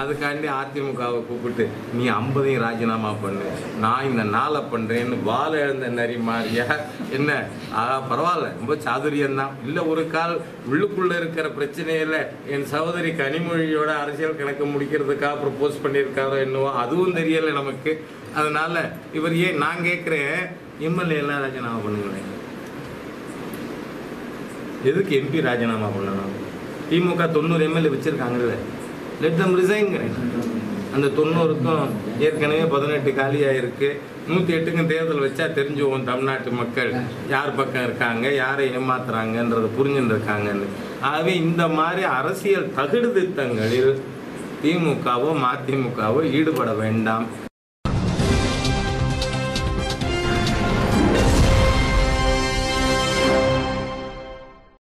அதுக்காண்டி அதிமுகவை கூப்பிட்டு நீ 50ஐயும் ராஜினாமா பண்ணு, நான் இந்த 4 பண்ணுறேன்னு வாழ எழுந்த நரி மாதிரியா என்ன? பரவாயில்ல, ரொம்ப சாதுரியம்தான். இல்லை ஒரு கால் உள்ளுக்குள்ளே இருக்கிற பிரச்சனையில் என் சகோதரி கனிமொழியோட அரசியல் கணக்கு முடிக்கிறதுக்காக ப்ரப்போஸ் பண்ணியிருக்காரோ என்னவோ அதுவும் தெரியலை நமக்கு. அதனால் இவர் ஏன் நான் கேட்குறேன், எம்எல்ஏ எல்லாம் ராஜினாமா பண்ணுங்களேன். எதுக்கு எம்பி ராஜினாமா பண்ணணும்? திமுக 90 எம்எல்ஏ வச்சுருக்காங்கல்ல, லெட் தம் ரிசைன்கிறேன். அந்த 90க்கும் ஏற்கனவே 18 காலியாக இருக்குது. 108க்கும் தேர்தல் வச்சா தெரிஞ்சுவோம் தமிழ்நாட்டு மக்கள் யார் பக்கம் இருக்காங்க, யாரை ஏமாத்துறாங்கன்றதை புரிஞ்சுட்டு இருக்காங்கன்னு. ஆகவே இந்த மாதிரி அரசியல் தகுடு திட்டங்களில் திமுகவோ மதிமுகவோ ஈடுபட வேண்டாம்.